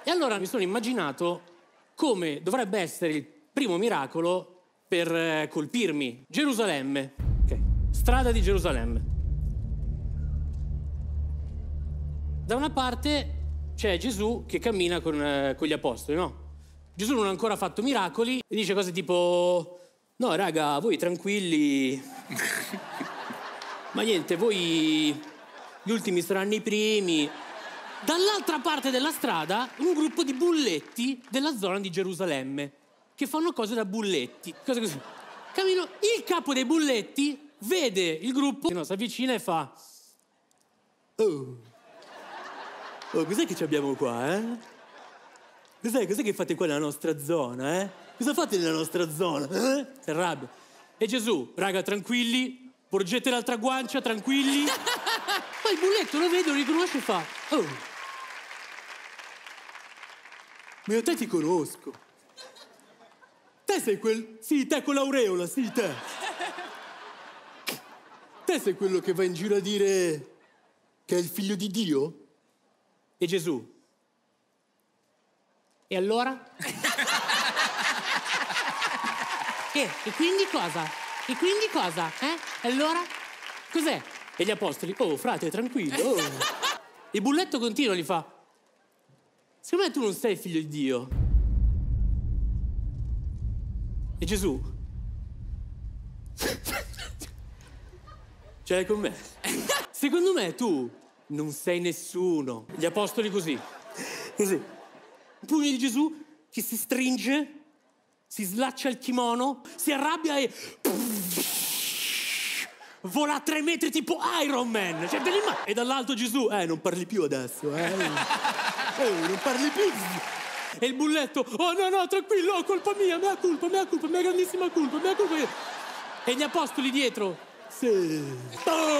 E allora mi sono immaginato come dovrebbe essere il primo miracolo per colpirmi. Gerusalemme. Ok. Strada di Gerusalemme. Da una parte c'è Gesù che cammina con gli apostoli, no? Gesù non ha ancora fatto miracoli e dice cose tipo: no, raga, voi tranquilli. Ma niente, voi gli ultimi saranno i primi. Dall'altra parte della strada, un gruppo di bulletti della zona di Gerusalemme, che fanno cose da bulletti, cose così. Cammino, il capo dei bulletti vede il gruppo, no, si avvicina e fa: oh, cos'è che ci abbiamo qua, eh? Cos'è che fate qua nella nostra zona, eh? Cosa fate nella nostra zona, eh? Si arrabbia. E Gesù, raga, tranquilli, porgete l'altra guancia, tranquilli. Poi il bulletto lo vede, lo riconosce e fa: oh, ma io te ti conosco. Te sei quel... Sì, te con l'aureola, sì, te. Te sei quello che va in giro a dire che è il figlio di Dio? E Gesù: e allora? E quindi cosa? E quindi cosa? E allora? Cos'è? E gli apostoli: oh, frate, tranquillo. Oh. Il bulletto continua, gli fa: secondo me tu non sei figlio di Dio. E Gesù: ce l'hai con me? Secondo me tu non sei nessuno. Gli apostoli così. Così. Il pugno di Gesù che si stringe, si slaccia il kimono, si arrabbia e vola a 3 metri tipo Iron Man. Cioè, e dall'alto Gesù: non parli più adesso, non parli più. E il bulletto: oh no, tranquillo, colpa mia, mea colpa, mea grandissima colpa, mea colpa. E gli apostoli dietro: sì.